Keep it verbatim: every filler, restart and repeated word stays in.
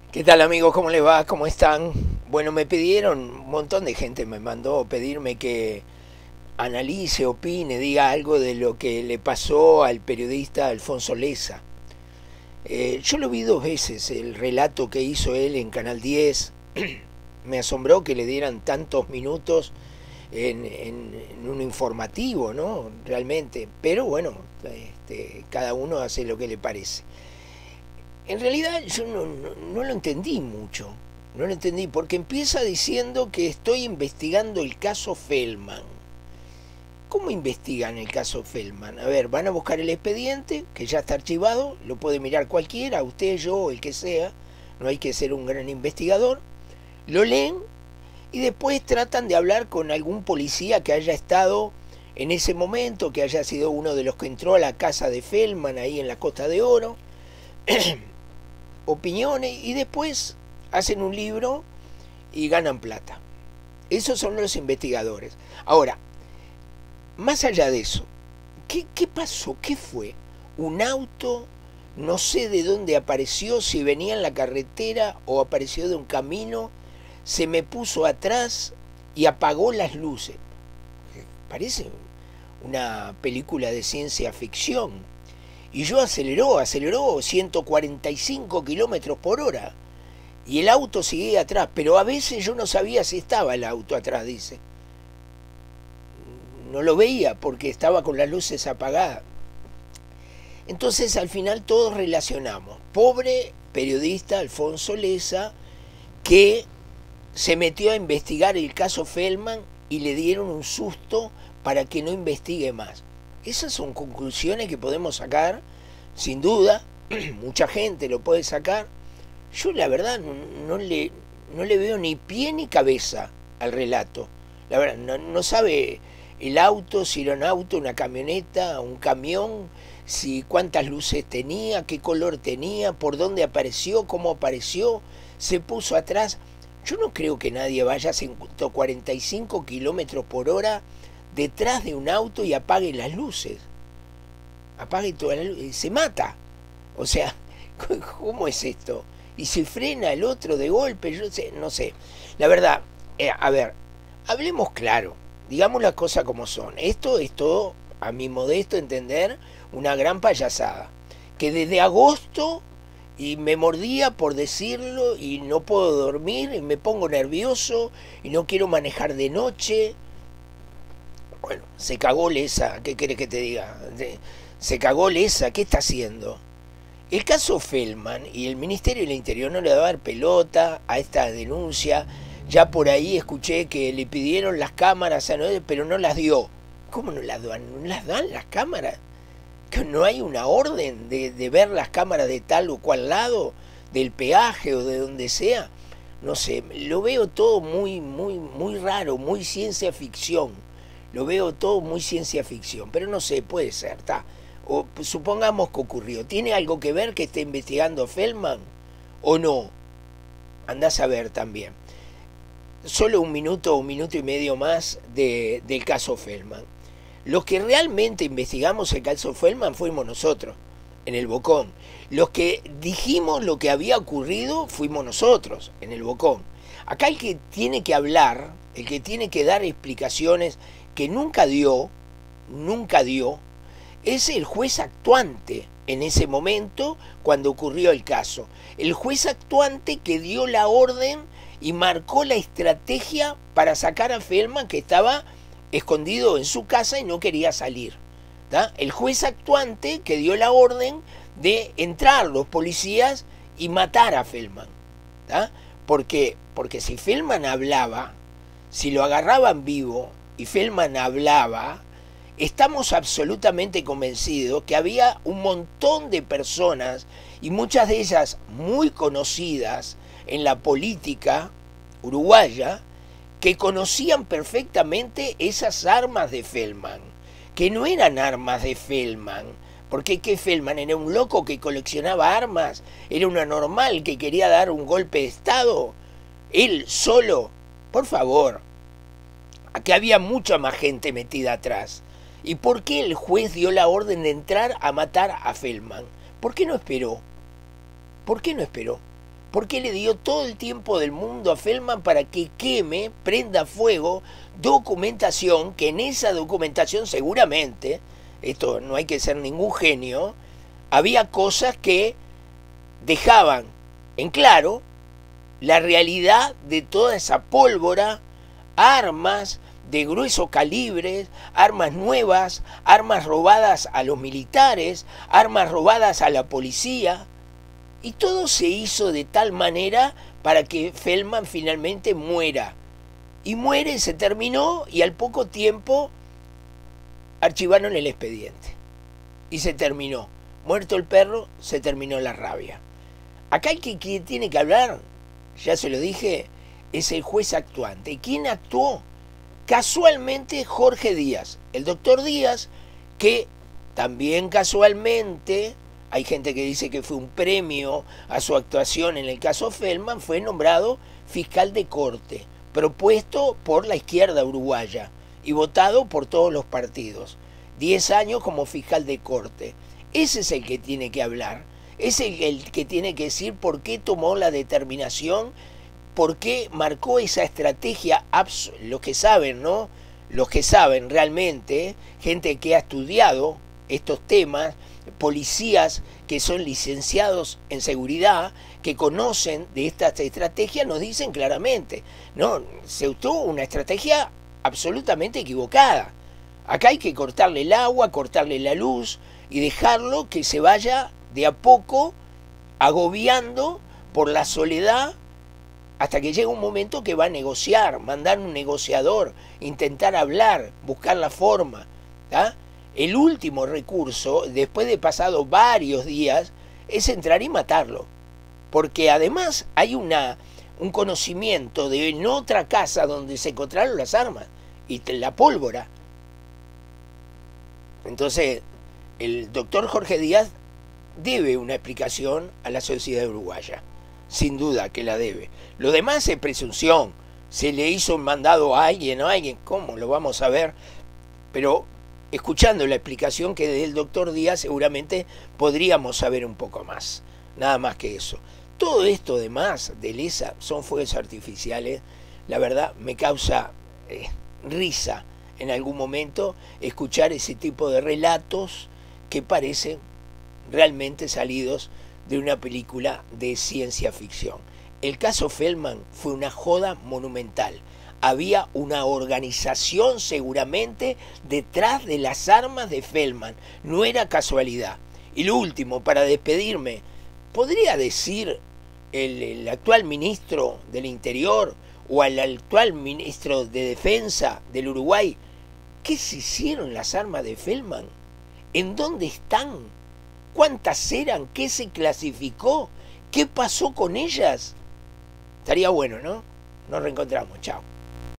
¿Qué tal amigos? ¿Cómo les va? ¿Cómo están? Bueno, me pidieron, un montón de gente me mandó pedirme que analice, opine, diga algo de lo que le pasó al periodista Alfonso Lessa. Eh, yo lo vi dos veces, el relato que hizo él en Canal diez. Me asombró que le dieran tantos minutos en, en, en un informativo, ¿no? Realmente. Pero bueno, este, cada uno hace lo que le parece. En realidad yo no, no, no lo entendí mucho, no lo entendí, porque empieza diciendo que estoy investigando el caso Feldman. ¿Cómo investigan el caso Feldman? A ver, van a buscar el expediente, que ya está archivado, lo puede mirar cualquiera, usted, yo, el que sea, no hay que ser un gran investigador, lo leen y después tratan de hablar con algún policía que haya estado en ese momento, que haya sido uno de los que entró a la casa de Feldman ahí en la Costa de Oro, opiniones, y después hacen un libro y ganan plata. Esos son los investigadores. Ahora, más allá de eso, ¿qué, qué pasó? ¿Qué fue? Un auto, no sé de dónde apareció, si venía en la carretera o apareció de un camino, se me puso atrás y apagó las luces. Parece una película de ciencia ficción. Y yo aceleró, aceleró ciento cuarenta y cinco kilómetros por hora. Y el auto seguía atrás, pero a veces yo no sabía si estaba el auto atrás, dice. No lo veía porque estaba con las luces apagadas. Entonces al final todos relacionamos. Pobre periodista Alfonso Lessa, que se metió a investigar el caso Feldman y le dieron un susto para que no investigue más. Esas son conclusiones que podemos sacar, sin duda, mucha gente lo puede sacar. Yo la verdad no, no, le, no le veo ni pie ni cabeza al relato. La verdad, no, no sabe el auto, si era un auto, una camioneta, un camión, si cuántas luces tenía, qué color tenía, por dónde apareció, cómo apareció, se puso atrás. Yo no creo que nadie vaya a ciento cuarenta y cinco kilómetros por hora detrás de un auto y apague las luces. Apague todas las luces. Se mata. O sea, ¿cómo es esto? Y se frena el otro de golpe. Yo sé, no sé. La verdad, eh, a ver, hablemos claro. Digamos las cosas como son. Esto es todo, a mi modesto entender, una gran payasada. Que desde agosto, y me mordía por decirlo, y no puedo dormir, y me pongo nervioso, y no quiero manejar de noche. Bueno, se cagó Lessa, ¿qué querés que te diga? Se cagó Lessa, ¿qué está haciendo? El caso Feldman y el Ministerio del Interior no le va a dar pelota a esta denuncia. Ya por ahí escuché que le pidieron las cámaras, pero no las dio. ¿Cómo no las dan? ¿No las dan las cámaras? ¿Que no hay una orden de, de ver las cámaras de tal o cual lado, del peaje o de donde sea? No sé, lo veo todo muy, muy, muy raro, muy ciencia ficción. Lo veo todo muy ciencia ficción, pero no sé, puede ser, está. O supongamos que ocurrió. ¿Tiene algo que ver que esté investigando Feldman o no? Andás a ver también. Solo un minuto o un minuto y medio más de, del caso Feldman. Los que realmente investigamos el caso Feldman fuimos nosotros, en el Bocón. Los que dijimos lo que había ocurrido fuimos nosotros, en el Bocón. Acá el que tiene que hablar, el que tiene que dar explicaciones que nunca dio, nunca dio, es el juez actuante en ese momento cuando ocurrió el caso. El juez actuante que dio la orden y marcó la estrategia para sacar a Feldman, que estaba escondido en su casa y no quería salir. ¿tá? El juez actuante que dio la orden de entrar los policías y matar a Feldman. ¿tá? Porque, porque si Feldman hablaba, si lo agarraban vivo y Feldman hablaba, estamos absolutamente convencidos que había un montón de personas, y muchas de ellas muy conocidas en la política uruguaya, que conocían perfectamente esas armas de Feldman, que no eran armas de Feldman, porque ¿qué Feldman? ¿Era un loco que coleccionaba armas? ¿Era una normal que quería dar un golpe de Estado? ¿Él solo? Por favor, aquí había mucha más gente metida atrás. ¿Y por qué el juez dio la orden de entrar a matar a Feldman? ¿Por qué no esperó? ¿Por qué no esperó? ¿Por qué le dio todo el tiempo del mundo a Feldman para que queme, prenda fuego, documentación, que en esa documentación seguramente, esto no hay que ser ningún genio, había cosas que dejaban en claro la realidad de toda esa pólvora, armas de grueso calibre, armas nuevas, armas robadas a los militares, armas robadas a la policía? Y todo se hizo de tal manera para que Feldman finalmente muera. Y muere, se terminó, y al poco tiempo archivaron el expediente. Y se terminó. Muerto el perro, se terminó la rabia. Acá el que, que tiene que hablar, ya se lo dije, es el juez actuante. ¿Y quién actuó? Casualmente Jorge Díaz. El doctor Díaz, que también casualmente, hay gente que dice que fue un premio a su actuación en el caso Feldman, fue nombrado fiscal de corte, propuesto por la izquierda uruguaya y votado por todos los partidos. Diez años como fiscal de corte. Ese es el que tiene que hablar, es el, el que tiene que decir por qué tomó la determinación, por qué marcó esa estrategia. Los que saben, ¿no? Los que saben realmente, gente que ha estudiado estos temas, policías que son licenciados en seguridad, que conocen de esta estrategia, nos dicen claramente, no, se usó una estrategia absolutamente equivocada. Acá hay que cortarle el agua, cortarle la luz y dejarlo que se vaya de a poco agobiando por la soledad hasta que llegue un momento que va a negociar, mandar un negociador, intentar hablar, buscar la forma, ¿tá? El último recurso, después de pasado varios días, es entrar y matarlo. Porque además hay una, un conocimiento de en otra casa donde se encontraron las armas y la pólvora. Entonces, el doctor Jorge Díaz debe una explicación a la sociedad uruguaya. Sin duda que la debe. Lo demás es presunción. Se le hizo un mandado a alguien o a alguien, ¿cómo? Lo vamos a ver. Pero escuchando la explicación que dé el doctor Díaz, seguramente podríamos saber un poco más. Nada más que eso. Todo esto demás de Lesa son fuegos artificiales. La verdad me causa eh, risa en algún momento escuchar ese tipo de relatos que parecen realmente salidos de una película de ciencia ficción. El caso Feldman fue una joda monumental. Había una organización seguramente detrás de las armas de Feldman. No era casualidad. Y lo último, para despedirme, ¿podría decir el, el actual ministro del Interior o al actual ministro de Defensa del Uruguay qué se hicieron las armas de Feldman? ¿En dónde están? ¿Cuántas eran? ¿Qué se clasificó? ¿Qué pasó con ellas? Estaría bueno, ¿no? Nos reencontramos. Chao.